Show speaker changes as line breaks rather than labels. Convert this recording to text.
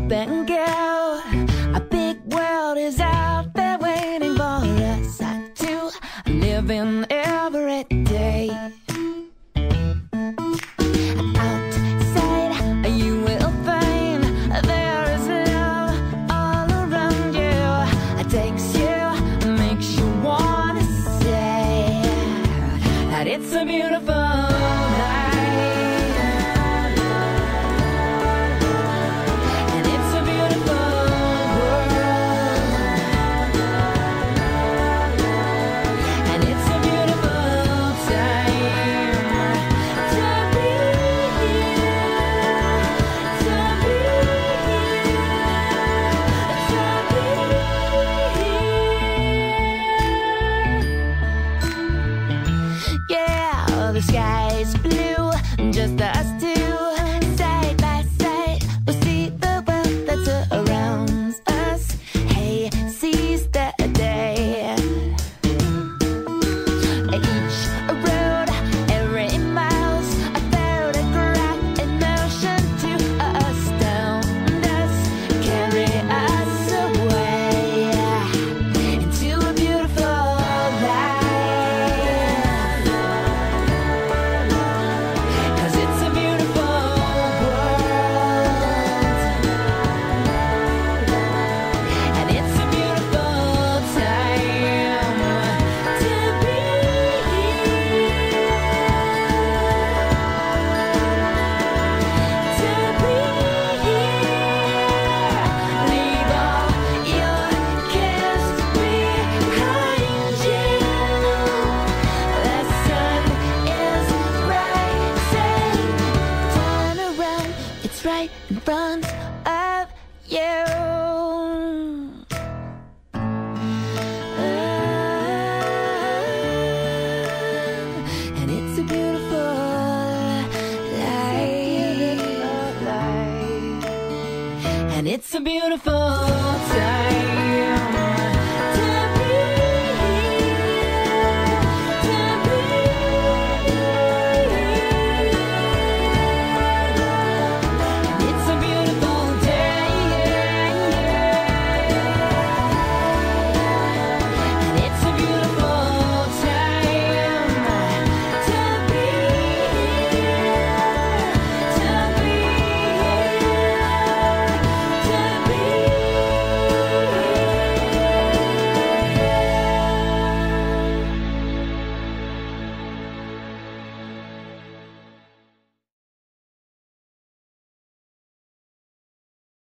and go. A big world is out there waiting for us to live in every day. Outside, you will find there is love all around you. It takes you, makes you wanna say that it's a beautiful life. The sky's blue, just us two, side by side. We'll see the world that surrounds us. Hey, seize the day. Each road, every mile's a photograph in motion to astound us, carry us away into a beautiful life. Right in front of you. And it's a beautiful life. And it's a beautiful